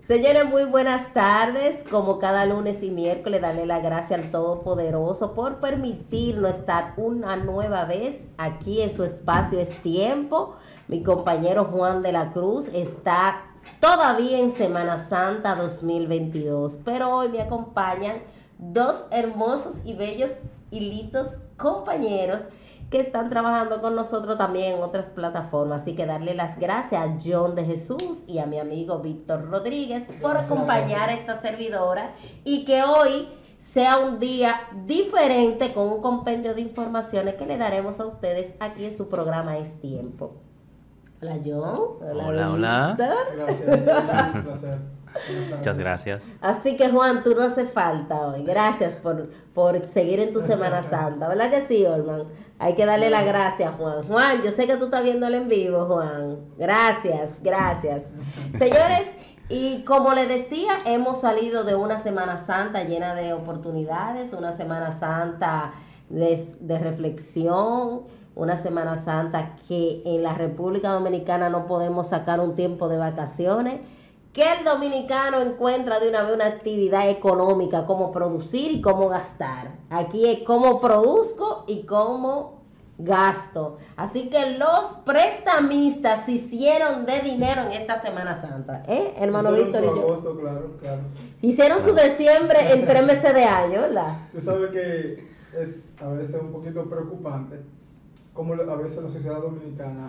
Señores, muy buenas tardes. Como cada lunes y miércoles, darle la gracia al Todopoderoso por permitirnos estar una nueva vez aquí en su espacio Es Tiempo. Mi compañero Juan de la Cruz está todavía en Semana Santa 2022, pero hoy me acompañan dos hermosos y bellos y lindos compañeros que están trabajando con nosotros también en otras plataformas. Así que darle las gracias a John de Jesús y a mi amigo Víctor Rodríguez por acompañar a esta servidora y que hoy sea un día diferente con un compendio de informaciones que le daremos a ustedes aquí en su programa Es Tiempo. Hola John. Hola. Gracias, un placer. Muchas gracias. Así que Juan, tú no hace falta hoy. Gracias por seguir en tu Semana Santa. ¿Verdad que sí, Olman? Hay que darle las gracias, Juan. Juan, yo sé que tú estás viéndolo en vivo, Juan. Gracias. Señores, y como les decía, hemos salido de una Semana Santa llena de oportunidades, una Semana Santa de reflexión, una Semana Santa que en la República Dominicana no podemos sacar un tiempo de vacaciones, que el dominicano encuentra de una vez una actividad económica, cómo producir y cómo gastar. Aquí es cómo produzco y cómo gasto. Así que los prestamistas se hicieron de dinero en esta Semana Santa. Hermano Víctor y yo. Agosto, claro. Hicieron su diciembre en 3 meses de año, ¿verdad? Tú sabes que es a veces un poquito preocupante cómo a veces la sociedad dominicana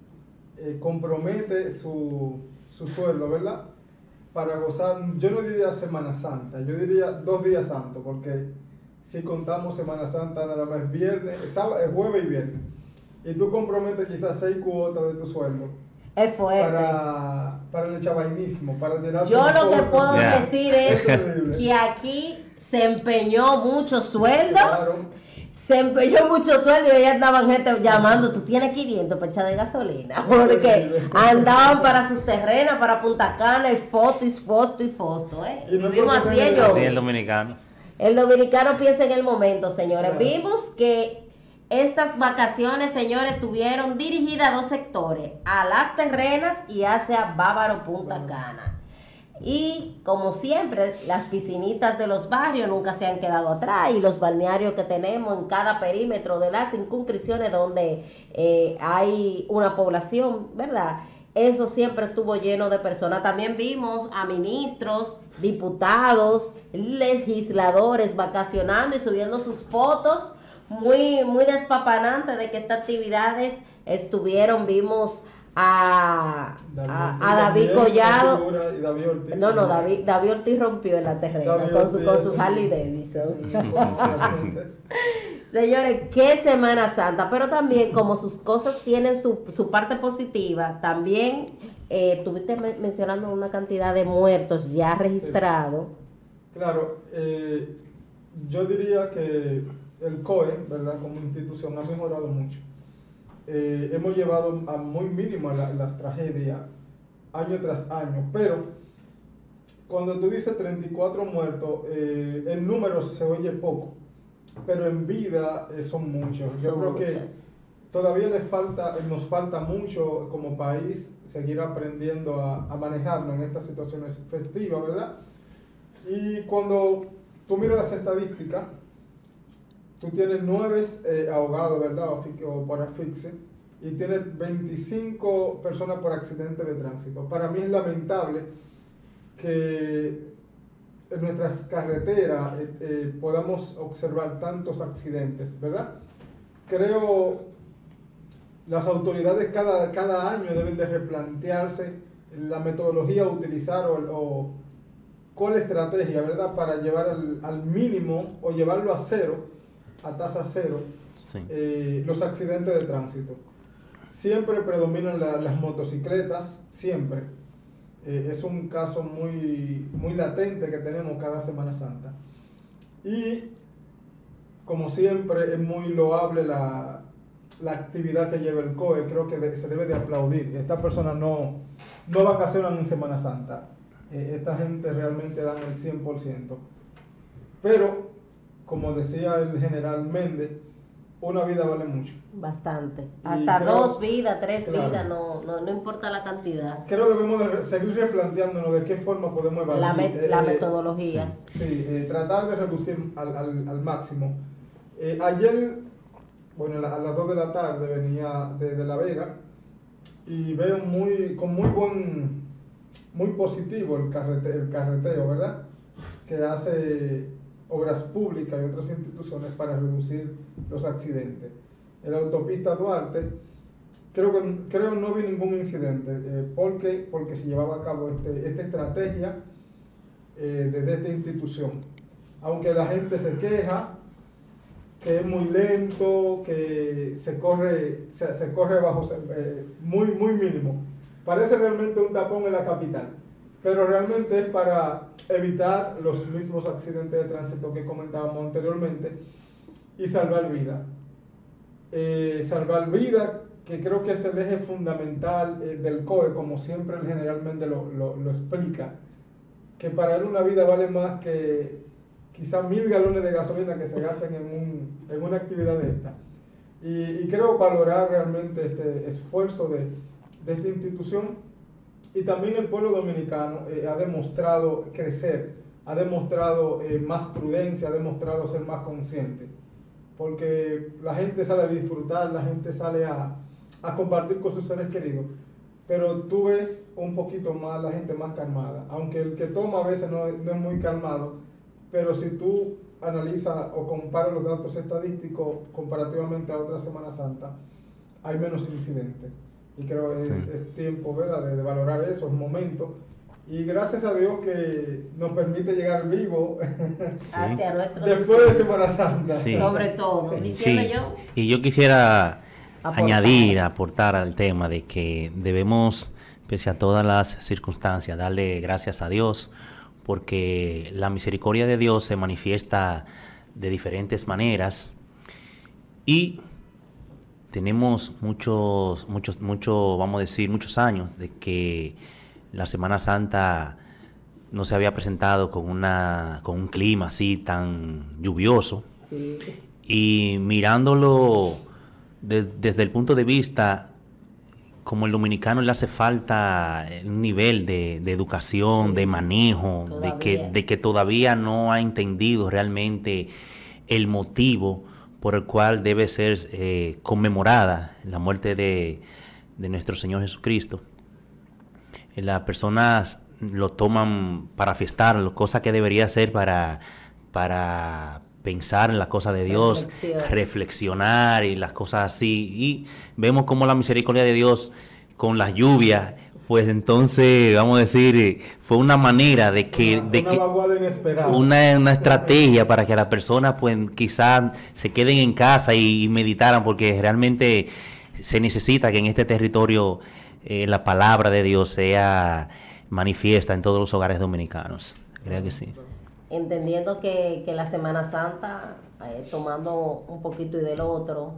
compromete su sueldo, ¿verdad? Para gozar, yo no diría Semana Santa, yo diría 2 días santos, porque si contamos Semana Santa nada más es viernes, sábado, jueves y viernes, y tú comprometes quizás 6 cuotas de tu sueldo. Es fuerte. Para el chavainismo, para tirar. Yo lo que puedo decir es que aquí se empeñó mucho sueldo. Claro. Se empeñó mucho sueldo y ya andaban gente llamando, tú tienes 500 para echar de gasolina, porque andaban para sus terrenos, para Punta Cana, y foto, Y no vivimos así ellos. Así el dominicano. El dominicano piensa en el momento, señores. Claro. Vimos que estas vacaciones, señores, estuvieron dirigidas a 2 sectores, a las terrenas y hacia Bávaro, Punta Cana. Y como siempre, las piscinitas de los barrios nunca se han quedado atrás, y los balnearios que tenemos en cada perímetro de las circunscripciones donde hay una población, ¿verdad? Eso siempre estuvo lleno de personas. También vimos a ministros, diputados, legisladores vacacionando y subiendo sus fotos muy despapanantes de que estas actividades estuvieron. Vimos a David Collado. Y David Ortiz. David Ortiz rompió en la terrena con su Harley Davidson. Señores, qué Semana Santa, pero también como sus cosas tienen su parte positiva, también estuviste mencionando una cantidad de muertos ya registrados. Sí. Claro, yo diría que el COE, ¿verdad? Como institución ha mejorado mucho. Hemos llevado a muy mínimo las tragedias año tras año, pero cuando tú dices 34 muertos, el número se oye poco, pero en vida son muchos. Yo creo que todavía nos falta mucho como país seguir aprendiendo a manejarnos en estas situaciones festivas, ¿verdad? Y cuando tú miras las estadísticas, tú tienes 9 ahogados, ¿verdad? O por asfixia, y tienes 25 personas por accidente de tránsito. Para mí es lamentable que en nuestras carreteras podamos observar tantos accidentes, ¿verdad? Creo las autoridades cada año deben de replantearse la metodología a utilizar o cuál estrategia, ¿verdad? Para llevar al mínimo o llevarlo a cero, a tasa cero, Sí. Los accidentes de tránsito. Siempre predominan las motocicletas, siempre. Es un caso muy latente que tenemos cada Semana Santa. Y como siempre es muy loable la actividad que lleva el COE. Creo que se debe de aplaudir. Estas personas no vacacionan en Semana Santa. Esta gente realmente dan el 100%. Pero como decía el general Méndez, una vida vale mucho. Bastante. Y Hasta creo- 2 vidas, 3 claro. vidas, no importa la cantidad. Creo que debemos de seguir replanteándonos de qué forma podemos evaluar. La metodología. Sí, tratar de reducir al máximo. Ayer, bueno, a las 2 de la tarde venía de La Vega y veo muy positivo el carreteo, ¿verdad? Que hace Obras Públicas y otras instituciones para reducir los accidentes. En la autopista Duarte, creo no vi ningún incidente, porque se llevaba a cabo esta estrategia de esta institución. Aunque la gente se queja que es muy lento, que se corre bajo muy mínimo. Parece realmente un tapón en la capital, pero realmente es para evitar los mismos accidentes de tránsito que comentábamos anteriormente y salvar vidas. Salvar vidas, que creo que es el eje fundamental del COE, como siempre él generalmente lo explica, que para él una vida vale más que quizás 1000 galones de gasolina que se gasten en una actividad de esta. Y creo valorar realmente este esfuerzo de esta institución, y también el pueblo dominicano ha demostrado crecer, ha demostrado más prudencia, ha demostrado ser más consciente, porque la gente sale a disfrutar, la gente sale a compartir con sus seres queridos, pero tú ves un poquito más la gente más calmada, aunque el que toma a veces no es muy calmado, pero si tú analizas o comparas los datos estadísticos comparativamente a otra Semana Santa, hay menos incidentes. Y creo que es tiempo, ¿verdad?, de valorar esos momentos. Y gracias a Dios que nos permite llegar vivo Hacia nuestro después de Semana Santa. Sí. Sobre todo, diciendo Sí, yo. y yo quisiera Aportar. aportar al tema de que debemos, pese a todas las circunstancias, darle gracias a Dios, porque la misericordia de Dios se manifiesta de diferentes maneras y tenemos vamos a decir, muchos años de que la Semana Santa no se había presentado con un clima así tan lluvioso. Sí. Y mirándolo desde el punto de vista, como el dominicano le hace falta un nivel de educación, de manejo, de que todavía no ha entendido realmente el motivo por el cual debe ser conmemorada la muerte de nuestro Señor Jesucristo. Las personas lo toman para fiestar, cosa que debería ser para pensar en las cosas de Dios, reflexionar y las cosas así. Y vemos como la misericordia de Dios con las lluvias, pues entonces, vamos a decir, fue una manera de que... Una estrategia para que las personas pues quizás se queden en casa y meditaran, porque realmente se necesita que en este territorio la palabra de Dios sea manifiesta en todos los hogares dominicanos. Creo que sí. Entendiendo que la Semana Santa, tomando un poquito y del otro,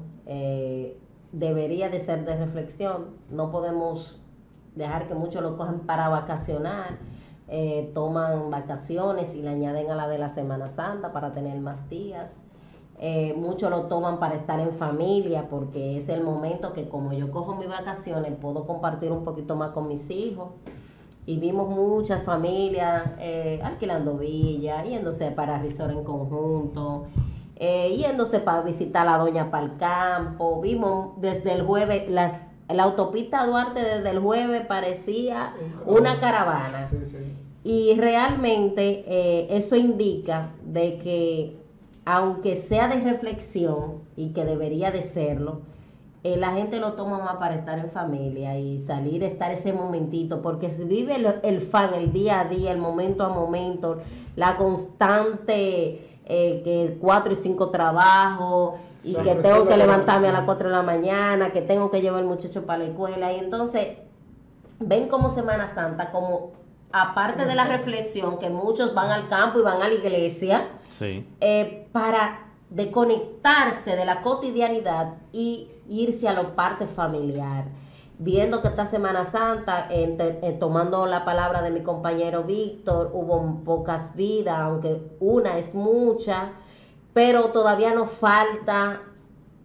debería de ser de reflexión. No podemos dejar que muchos lo cojan para vacacionar, toman vacaciones y le añaden a la de la Semana Santa para tener más días. Muchos lo toman para estar en familia, porque es el momento que, como yo cojo mis vacaciones, puedo compartir un poquito más con mis hijos. Y vimos muchas familias alquilando villas, yéndose para resort en conjunto, yéndose para visitar a la doña para el campo. Vimos desde el jueves, la autopista Duarte desde el jueves parecía una caravana. Sí, sí. Y realmente eso indica de que, aunque sea de reflexión, y que debería de serlo, la gente lo toma más para estar en familia y salir, estar ese momentito, porque se vive el fan, el día a día, el momento a momento, la constante, que 4 y 5 trabajos, y que tengo que levantarme a las 4 de la mañana, que tengo que llevar al muchacho para la escuela. Y entonces ven como Semana Santa, como aparte de la reflexión, que muchos van al campo y van a la iglesia, sí, para desconectarse de la cotidianidad y irse a la parte familiar. Viendo que esta Semana Santa, tomando la palabra de mi compañero Víctor, hubo pocas vidas, aunque una es mucha, pero todavía nos falta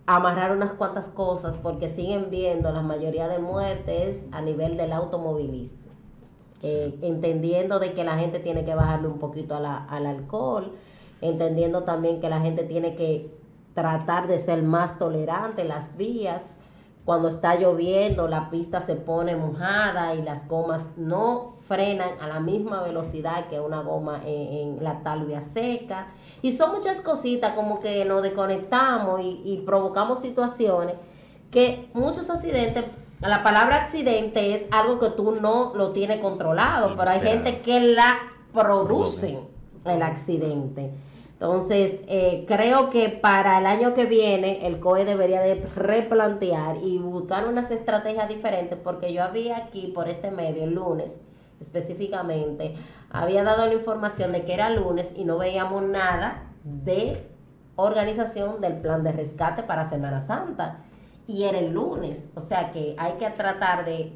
amarrar unas cuantas cosas porque siguen viendo la mayoría de muertes a nivel del automovilismo. Entendiendo de que la gente tiene que bajarle un poquito al alcohol, entendiendo también que la gente tiene que tratar de ser más tolerante en las vías. Cuando está lloviendo, la pista se pone mojada y las gomas no frenan a la misma velocidad que una goma en la tal vía seca. Y son muchas cositas como que nos desconectamos y provocamos situaciones que muchos accidentes. La palabra accidente es algo que tú no lo tienes controlado, pero hay gente que la produce el accidente. Entonces, creo que para el año que viene el COE debería de replantear y buscar unas estrategias diferentes, porque yo había aquí por este medio, el lunes específicamente, había dado la información de que era lunes y no veíamos nada de organización del plan de rescate para Semana Santa. Y era el lunes, o sea que hay que tratar de,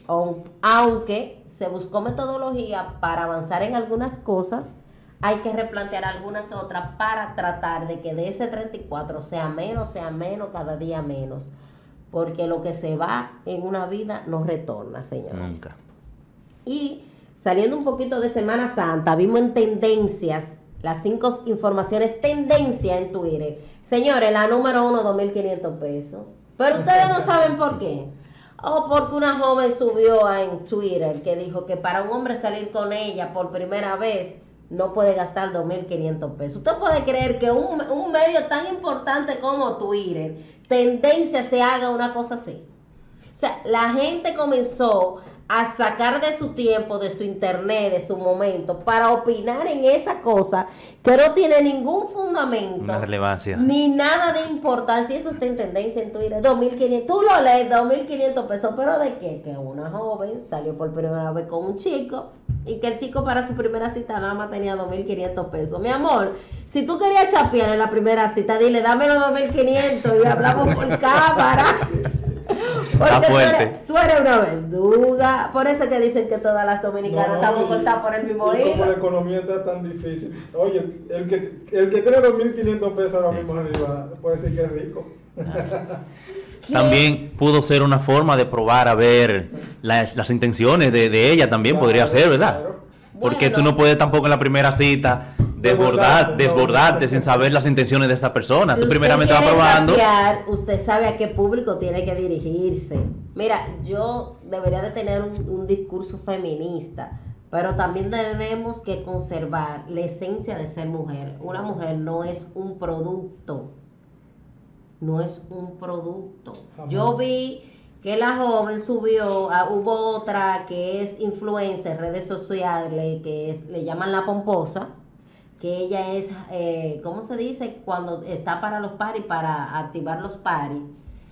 aunque se buscó metodología para avanzar en algunas cosas, hay que replantear algunas otras para tratar de que de ese 34 sea menos, cada día menos, porque lo que se va en una vida no retorna, señores. Nunca. Y saliendo un poquito de Semana Santa, vimos en tendencias, las 5 informaciones tendencia en Twitter. Señores, la número 1, 2.500 pesos. Pero ustedes no saben por qué. Porque una joven subió en Twitter que dijo que para un hombre salir con ella por primera vez no puede gastar 2.500 pesos. Usted puede creer que un medio tan importante como Twitter, tendencia, se haga una cosa así. O sea, la gente comenzó a sacar de su tiempo, de su internet, de su momento, para opinar en esa cosa que no tiene ningún fundamento, una relevancia, ni nada de importancia. Eso está en tendencia en Twitter. 2.500, tú lo lees, 2.500 pesos, pero ¿de qué? Que una joven salió por primera vez con un chico y que el chico para su primera cita nada más tenía 2.500 pesos. Mi amor, si tú querías chapear en la primera cita, dile, dame los 2.500 y hablamos por cámara. Porque tú eres una verduga. Por eso que dicen que todas las dominicanas estamos cortadas por el mismo hilo. Como la economía está tan difícil. Oye, el que tiene 2.500 pesos ahora mismo arriba puede decir que es rico. También pudo ser una forma de probar a ver las intenciones de ella, también claro, podría ser, ¿verdad? Claro. Porque tú no puedes tampoco en la primera cita desbordarte sin saber las intenciones de esa persona. Tú primeramente vas probando. Usted sabe a qué público tiene que dirigirse. Mira, yo debería de tener un discurso feminista, pero también tenemos que conservar la esencia de ser mujer. Una mujer no es un producto. No es un producto. Jamás. Yo vi que la joven subió, hubo otra que es influencer en redes sociales, le llaman La Pomposa, que ella es, ¿cómo se dice? Cuando está para los paris, para activar los paris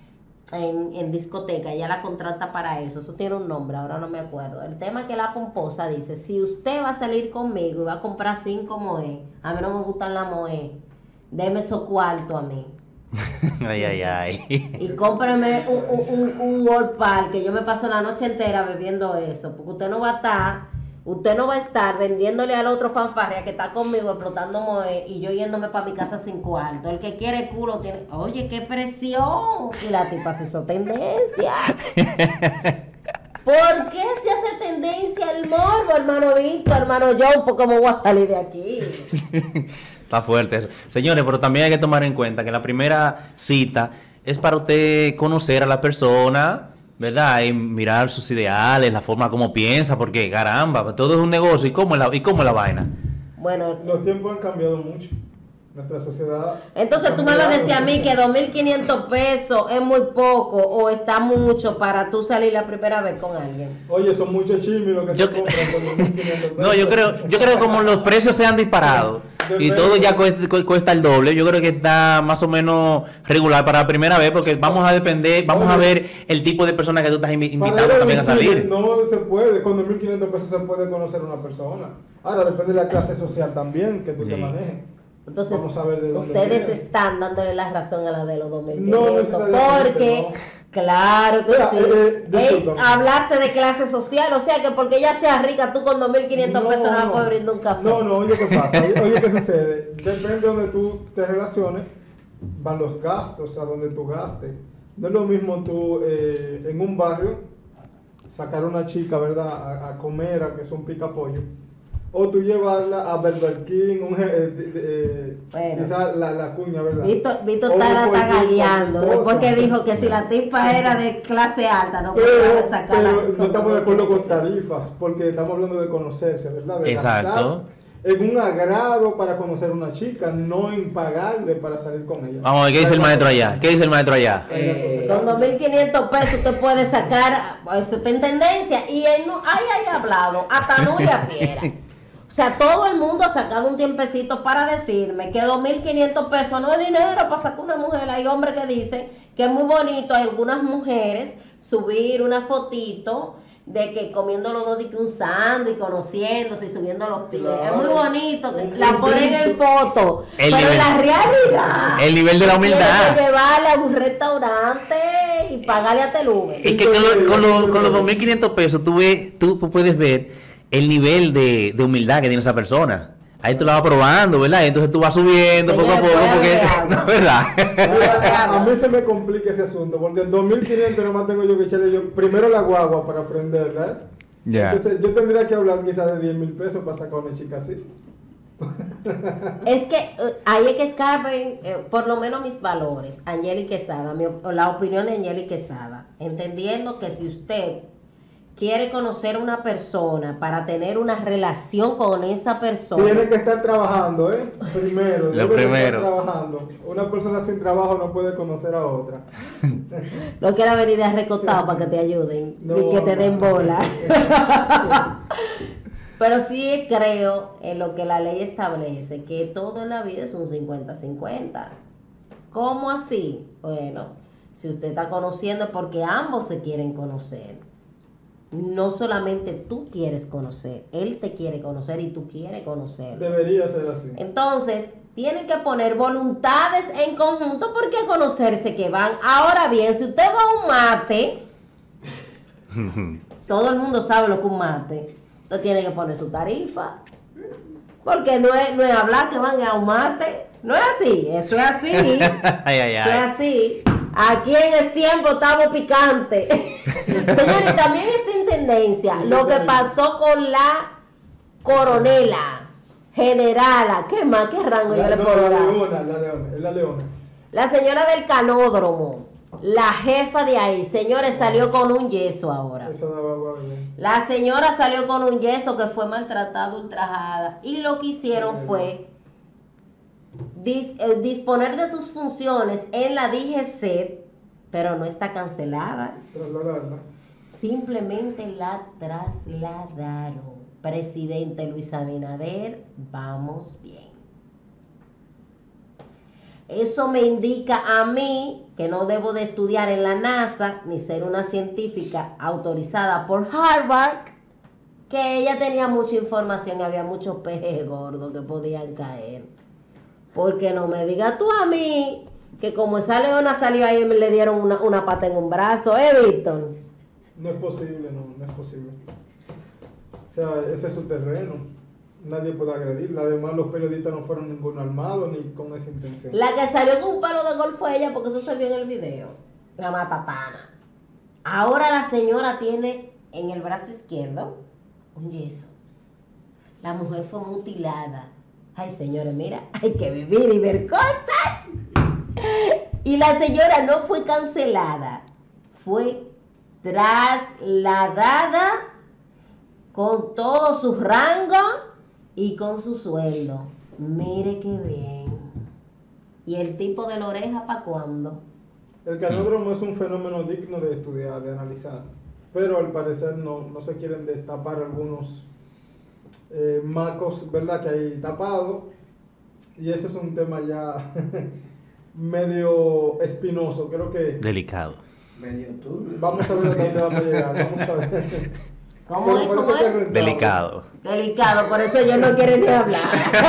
en discoteca, ella la contrata para eso. Eso tiene un nombre, ahora no me acuerdo. El tema es que La Pomposa dice, si usted va a salir conmigo y va a comprar 5 moe, a mí no me gustan las moe, deme esos cuartos a mí. Ay. Y cómpreme un World Park, que yo me paso la noche entera bebiendo eso, porque usted no va a estar vendiéndole al otro fanfarria que está conmigo explotando moe y yo yéndome para mi casa sin cuarto. El que quiere culo tiene, oye, qué presión. Y la tipa se hizo tendencia. ¿Por qué se hace tendencia el morbo, hermano Víctor, hermano John? ¿Por cómo voy a salir de aquí? Está fuerte eso. Señores, pero también hay que tomar en cuenta que la primera cita es para usted conocer a la persona, ¿verdad? Y mirar sus ideales, la forma como piensa, porque caramba, todo es un negocio. ¿Y cómo es la vaina? Bueno, los tiempos han cambiado mucho. Nuestra sociedad. Entonces tú me vas a decir a mí que 2.500 pesos es muy poco o está mucho para tú salir la primera vez con alguien. Oye, son muchos chismes lo que se compran con 2.500 pesos. No, yo creo como los precios se han disparado y todo ya cuesta el doble. Yo creo que está más o menos regular para la primera vez, porque vamos a ver el tipo de persona que tú estás invitando también a salir. No se puede, con 2.500 pesos se puede conocer a una persona. Ahora depende de la clase social también que tú te manejes. Entonces, ustedes están dándole la razón a la de los 2.500. No, porque, no. Claro que sí. Hablaste de clase social, o sea que porque ella sea rica, tú con 2.500 pesos no vas a poder brindar un café. No, oye, ¿qué pasa? Oye, ¿qué sucede? Depende de donde tú te relaciones, van los gastos, a donde tú gastes. No es lo mismo tú en un barrio sacar a una chica, ¿verdad?, a comer, a que es un picapollo, o tú llevarla a Burger King, Bueno. quizás la cuña, ¿verdad? Víctor O está cualquier tagaleando, cosa. después que dijo que si la tipa era de clase alta, no podía Pero sacarla. no estamos de acuerdo con tarifas, porque estamos hablando de conocerse, ¿verdad? De Exacto. gastar en un agrado para conocer a una chica, no en pagarle para salir con ella. Vamos a ver, ¿qué dice el maestro allá? ¿Qué dice el maestro allá? Con 2.500 pesos usted puede sacar, eso está en tendencia, y él no, hay hablado, hasta Nuria Piera. O sea, todo el mundo ha sacado un tiempecito para decirme que 2.500 pesos no es dinero para sacar una mujer. Hay hombres que dicen que es muy bonito, hay algunas mujeres, subir una fotito de que comiendo los dos de que un sándwich, conociéndose y subiendo los pies. Claro. Es muy bonito, que Un la ponen en foto. El pero nivel- en la realidad, El nivel de la humildad. tienes que llevarla a un restaurante y pagarle a Teluve. Es que con los 2.500 pesos tú puedes ver el nivel de humildad que tiene esa persona. Ahí tú la vas probando, ¿verdad? Y entonces tú vas subiendo poco a Señor, poco, porque... puede No, ¿verdad? A mí se me complica ese asunto, porque en 2.500 nomás tengo yo que echarle yo primero la guagua para aprender, ¿verdad? Ya. Entonces yo tendría que hablar quizás de 10.000 pesos para sacar a una chica así. Es que ahí es que caben, por lo menos mis valores, Angeli Quesada, la opinión de Angeli Quesada, entendiendo que si usted quiere conocer una persona para tener una relación con esa persona, Tiene que estar trabajando, ¿eh? Primero, Lo debe de primero. estar trabajando. Una persona sin trabajo no puede conocer a otra. no quiera venir de recostado para que te ayuden, No, ni que te den no. bola. Pero sí creo en lo que la ley establece, que todo en la vida es un 50-50. ¿Cómo así? Bueno, si usted está conociendo es porque ambos se quieren conocer. No solamente tú quieres conocer, él te quiere conocer y tú quieres conocerlo. Debería ser así. Entonces, tienen que poner voluntades en conjunto porque a conocerse que van. Ahora bien, si usted va a un mate, todo el mundo sabe lo que es un mate. Usted tiene que poner su tarifa. Porque no es hablar que van a un mate. No es así, eso es así. Ay. Eso es así. Aquí en este tiempo estamos picantes. Señores, también está en tendencia lo que pasó con la coronela, generala, ¿qué más? ¿Qué rango yo le No, puedo la dar? leona, es la leona. La señora del canódromo, la jefa de ahí, señores, salió con un yeso ahora. Eso daba agua, ¿verdad? La señora salió con un yeso que fue maltratada, ultrajada, y lo que hicieron fue disponer de sus funciones en la DGC, pero no está cancelada. Trasladarla. Simplemente la trasladaron. Presidente Luis Abinader, vamos bien. Eso me indica a mí que no debo de estudiar en la NASA ni ser una científica autorizada por Harvard, que ella tenía mucha información y había muchos peces gordos que podían caer. Porque no me digas tú a mí que como esa leona salió ahí me le dieron una pata en un brazo, Víctor? No es posible, no es posible. O sea, ese es su terreno. Nadie puede agredirla. Además, los periodistas no fueron ninguno armado ni con esa intención. La que salió con un palo de golf fue ella, porque eso se vio en el video. La matatana. Ahora la señora tiene en el brazo izquierdo un yeso. La mujer fue mutilada. Ay, señores, mira, hay que vivir y ver cosas. Y la señora no fue cancelada. Fue trasladada con todo su rango y con su sueldo. Mire qué bien. ¿Y el tipo de la oreja para cuándo? El canódromo es un fenómeno digno de estudiar, de analizar. Pero al parecer no se quieren destapar algunos macos, ¿verdad?, que hay tapados. Y eso es un tema ya medio espinoso. Creo que Delicado. Medio turbio. vamos a ver hasta dónde vamos a llegar. Vamos a ver. ¿Cómo Pero es? parece ¿Cómo que es? rentable. Delicado. Delicado, por eso yo no quiero ni hablar.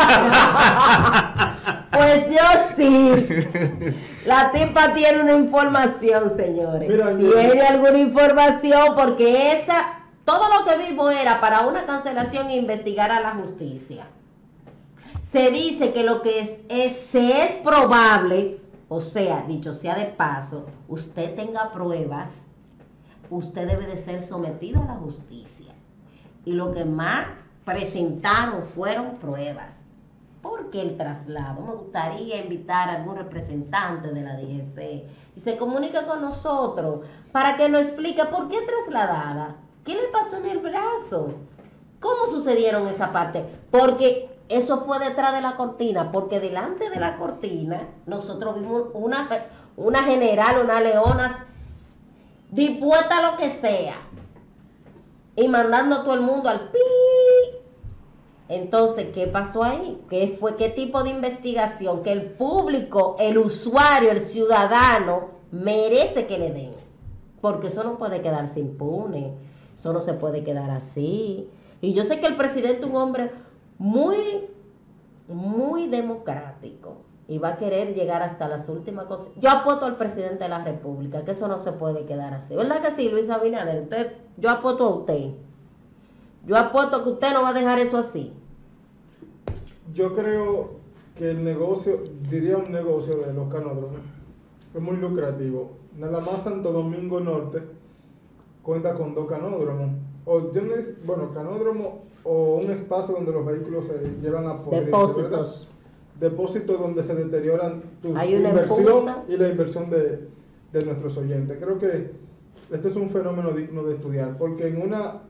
Pues yo sí. La tipa tiene una información, señores. Mira, tiene alguna información porque todo lo que vimos era para una cancelación e investigar a la justicia. Se dice que lo que es probable, O sea, dicho sea de paso, usted tenga pruebas, usted debe de ser sometido a la justicia. Y lo que más presentaron fueron pruebas. ¿Por qué el traslado? Me gustaría invitar a algún representante de la DGC y se comunique con nosotros para que nos explique por qué trasladada. ¿Qué le pasó en el brazo? ¿Cómo sucedieron esa parte? Porque eso fue detrás de la cortina, porque delante de la cortina nosotros vimos una general, una leonas dispuesta a lo que sea y mandando a todo el mundo al pi. Entonces, ¿qué pasó ahí? ¿Qué tipo de investigación que el público, el usuario, el ciudadano merece que le den? Porque eso no puede quedarse impune, eso no se puede quedar así. Y yo sé que el presidente es un hombre muy, muy democrático y va a querer llegar hasta las últimas cosas. Yo apuesto al presidente de la República, que eso no se puede quedar así. ¿Verdad que sí, Luis Abinader? Yo apuesto a usted. Yo apuesto que usted no va a dejar eso así. Yo creo que el negocio, diría un negocio de los canódromos, es muy lucrativo. Nada más Santo Domingo Norte cuenta con 2 canódromos. Canódromo o un espacio donde los vehículos se llevan a pudrirse, Depósitos. ¿verdad? Depósitos donde se deterioran tu inversión y la inversión de nuestros oyentes. Creo que este es un fenómeno digno de estudiar, porque en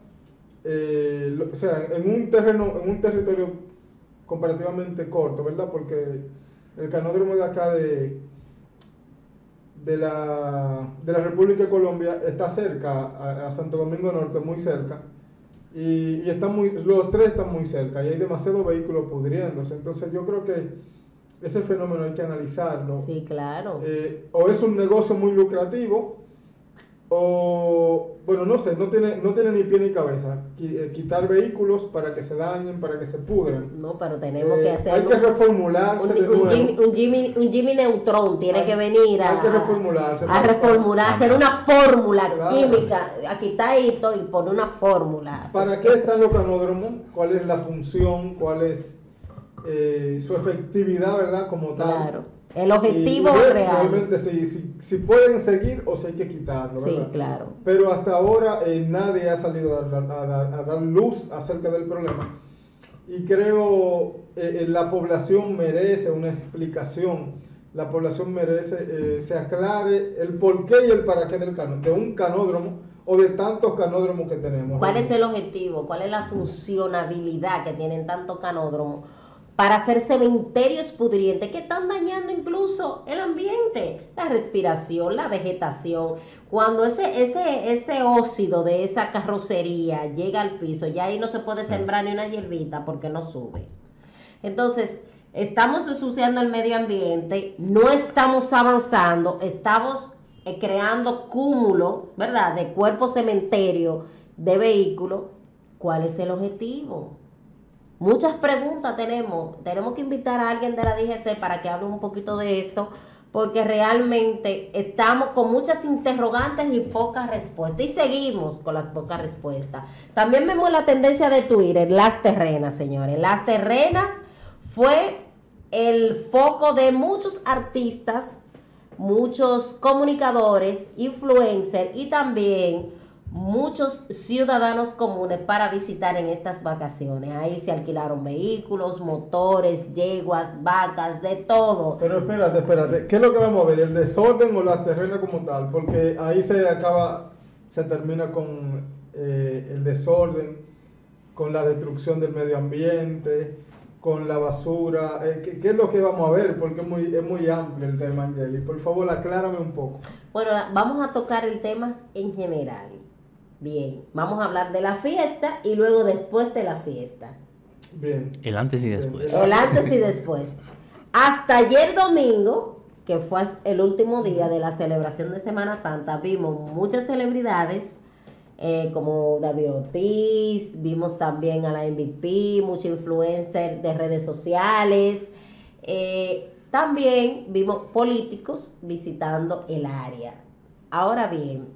un territorio comparativamente corto, ¿verdad? Porque el canódromo de acá de la República de Colombia está cerca a Santo Domingo Norte, muy cerca, y los 3 están muy cerca y hay demasiados vehículos pudriéndose. Entonces yo creo que ese fenómeno hay que analizarlo. Sí, claro. O es un negocio muy lucrativo, o, no sé, no tiene ni pie ni cabeza. Quitar vehículos para que se dañen, para que se pudren. No, pero tenemos que hacer... Hay que reformularse de nuevo. Un Jimmy Neutron tiene que venir hay que reformularse. Hacer una fórmula química, a quitar esto y poner una fórmula. ¿Para qué están los canódromos? ¿Cuál es la función? ¿Cuál es su efectividad, verdad, como tal? Claro. El objetivo real. Realmente si pueden seguir o si hay que quitarlo, ¿verdad? Sí, claro. Pero hasta ahora nadie ha salido a dar luz acerca del problema. Y creo la población merece una explicación. La población merece se aclare el por qué y el para qué de un canódromo o de tantos canódromos que tenemos. ¿Cuál es el objetivo? ¿Cuál es la funcionabilidad que tienen tantos canódromos? Para hacer cementerios pudrientes que están dañando incluso el ambiente, la respiración, la vegetación. Cuando ese óxido de esa carrocería llega al piso, ya ahí no se puede sembrar ni una hierbita porque no sube. Entonces, estamos ensuciando el medio ambiente, no estamos avanzando, estamos creando cúmulo, ¿verdad?, de cuerpos cementerio, de vehículos. ¿Cuál es el objetivo? Muchas preguntas tenemos que invitar a alguien de la DGC para que hable un poquito de esto, porque realmente estamos con muchas interrogantes y pocas respuestas, y seguimos con las pocas respuestas. También vemos la tendencia de Twitter, las terrenas, señores. Las terrenas fue el foco de muchos artistas, muchos comunicadores, influencers y también muchos ciudadanos comunes para visitar en estas vacaciones. Ahí se alquilaron vehículos, motores, yeguas, vacas, de todo. Pero espérate, ¿qué es lo que vamos a ver? ¿El desorden o la terrena como tal? Porque ahí se termina con el desorden, con la destrucción del medio ambiente, con la basura. ¿Qué es lo que vamos a ver? Porque es muy amplio el tema, Angeli. Por favor, aclárame un poco. Bueno, vamos a tocar el tema en general. Bien, vamos a hablar de la fiesta y luego después de la fiesta. Bien. El antes y después. El antes y después. Hasta ayer domingo, que fue el último día de la celebración de Semana Santa, vimos muchas celebridades como David Ortiz, vimos también a la MVP, muchos influencers de redes sociales. También vimos políticos visitando el área. Ahora bien,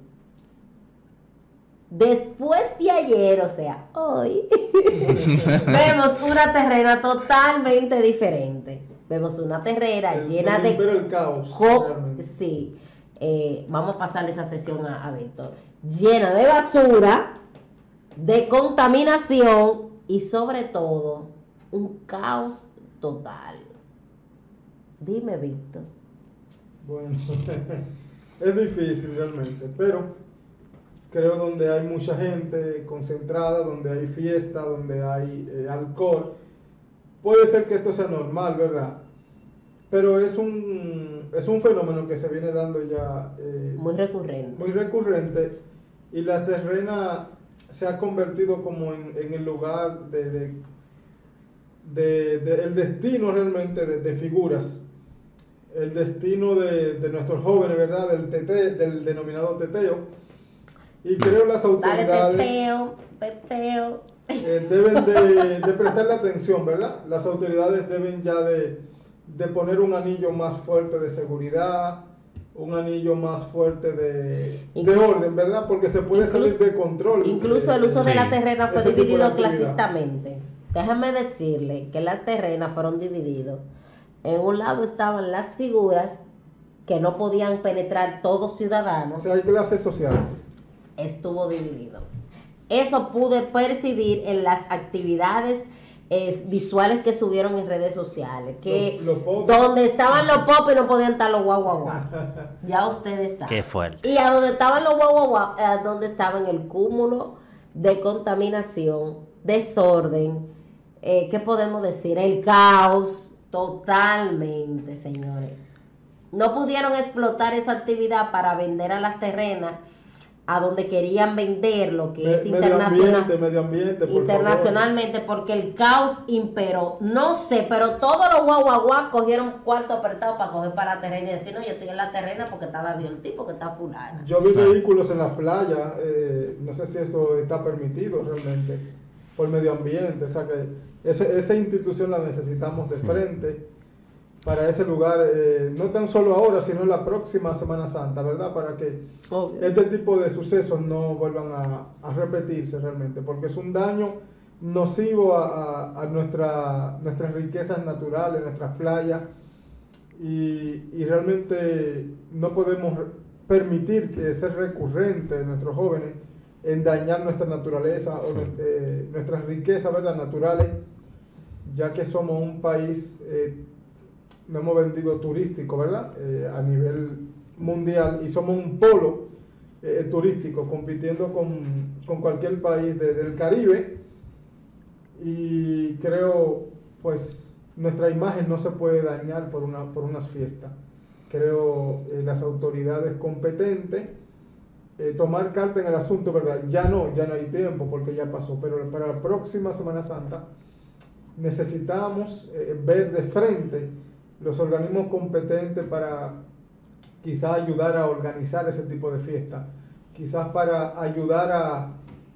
después de ayer, o sea, hoy, vemos una terrena totalmente diferente. vemos una terrera llena donde de... impera el caos, realmente. Sí, vamos a pasarle esa sesión a Víctor. Llena de basura, de contaminación y sobre todo un caos total. Dime, Víctor. Bueno, es difícil realmente, pero creo donde hay mucha gente concentrada, donde hay fiesta, donde hay alcohol, puede ser que esto sea normal, ¿verdad? Pero es un fenómeno que se viene dando ya Muy recurrente. muy recurrente, y la terrena se ha convertido como en el lugar el destino realmente de figuras, el destino de nuestros jóvenes, ¿verdad? Del denominado teteo. Y creo las autoridades Dale, teteo. deben de prestarle atención, ¿verdad? Las autoridades deben ya de poner un anillo más fuerte de seguridad, un anillo más fuerte de orden, ¿verdad? Porque se puede salir de control. Incluso el uso de la terrena fue ese tipo de dividido actividad. clasistamente. Déjame decirle que las terrenas fueron divididos. En un lado estaban las figuras que no podían penetrar todos O ciudadanos. sea, hay clases sociales. Estuvo dividido. Eso pude percibir en las actividades visuales que subieron en redes sociales, que Los pop. donde estaban los pop y no podían estar los guau guau guau. Ya ustedes saben. Qué fuerte. Y a donde estaban los guau guau guau, a donde estaban el cúmulo de contaminación, desorden, ¿qué podemos decir? El caos, totalmente, señores. No pudieron explotar esa actividad para vender a las terrenas a donde querían vender lo que es Medio ambiente, por internacionalmente, porque el caos imperó. No sé, pero todos los guaguaguas cogieron cuarto apretado para coger para la terrena y decir, no, yo estoy en la terrena porque estaba bien el tipo que está fulana. Yo vi vehículos en las playas, no sé si eso está permitido realmente por medio ambiente, o sea que esa institución la necesitamos de frente para ese lugar, no tan solo ahora, sino en la próxima Semana Santa, ¿verdad? Para que este tipo de sucesos no vuelvan a repetirse realmente, porque es un daño nocivo a nuestras riquezas naturales, nuestras playas, y realmente no podemos permitir que sea recurrente de nuestros jóvenes en dañar nuestra naturaleza o nuestras riquezas, ¿verdad? Naturales, ya que somos un país... nos hemos vendido turístico, ¿verdad? A nivel mundial, y somos un polo turístico compitiendo con cualquier país del Caribe, y creo pues nuestra imagen no se puede dañar por unas fiestas. Creo las autoridades competentes tomar carta en el asunto, ¿verdad? Ya no hay tiempo porque ya pasó, pero para la próxima Semana Santa necesitamos ver de frente los organismos competentes para quizás ayudar a organizar ese tipo de fiesta, quizás para ayudar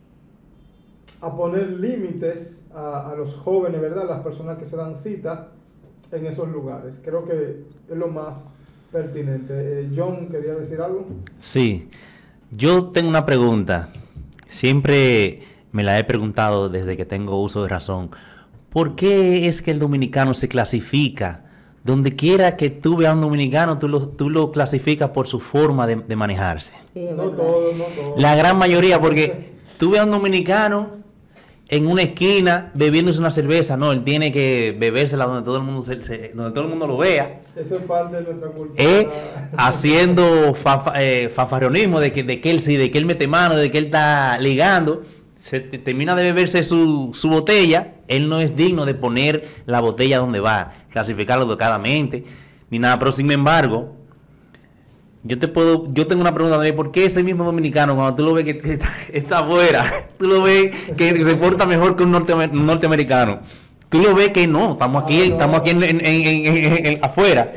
a poner límites a los jóvenes, ¿verdad? Las personas que se dan cita en esos lugares. Creo que es lo más pertinente. John, ¿quería decir algo? Sí, yo tengo una pregunta. Siempre me la he preguntado desde que tengo uso de razón. ¿Por qué es que el dominicano se clasifica? Donde quiera que tú veas a un dominicano, tú lo clasificas por su forma de manejarse. Sí, No todo. La gran mayoría, porque tú ves a un dominicano en una esquina bebiéndose una cerveza, no, él tiene que bebérsela donde todo el mundo donde todo el mundo lo vea. Eso es parte de nuestra cultura. Haciendo fanfarronismo de que él sí, de que él mete mano, de que él está ligando. Termina de beberse su botella, él no es digno de poner la botella donde va, clasificarlo educadamente, ni nada, pero sin embargo, yo tengo una pregunta también: ¿por qué ese mismo dominicano, cuando tú lo ves que está afuera, tú lo ves que se porta mejor que un norteamericano? Tú lo ves que no, estamos aquí en afuera.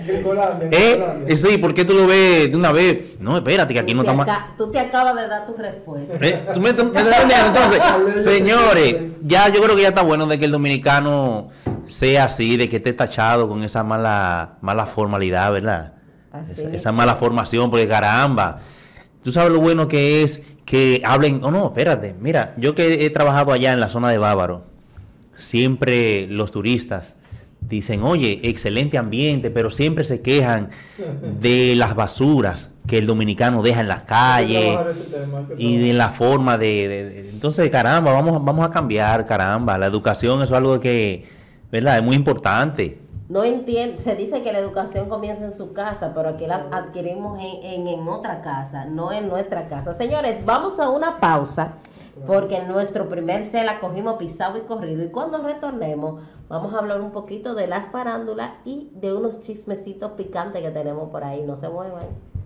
Sí, ¿por qué tú lo ves de una vez? No, espérate, que aquí no estamos... Tú te acabas de dar tu respuesta. ¿Tú me estás entendiendo? Entonces, señores, ya yo creo que ya está bueno de que el dominicano sea así, de que esté tachado con esa mala formalidad, ¿verdad? Esa mala formación, porque caramba, tú sabes lo bueno que es que hablen... Oh, no, espérate, mira, yo que he trabajado allá en la zona de Bávaro, siempre los turistas dicen, oye, excelente ambiente, pero siempre se quejan de las basuras que el dominicano deja en las calles y de la forma Entonces, caramba, vamos a cambiar, caramba. La educación es algo que, ¿verdad? Es muy importante. No entiendo, se dice que la educación comienza en su casa, pero aquí la adquirimos en otra casa, no en nuestra casa. Señores, vamos a una pausa, porque en nuestro primer set la cogimos pisado y corrido, y cuando retornemos vamos a hablar un poquito de las farándulas y de unos chismecitos picantes que tenemos por ahí. No se muevan.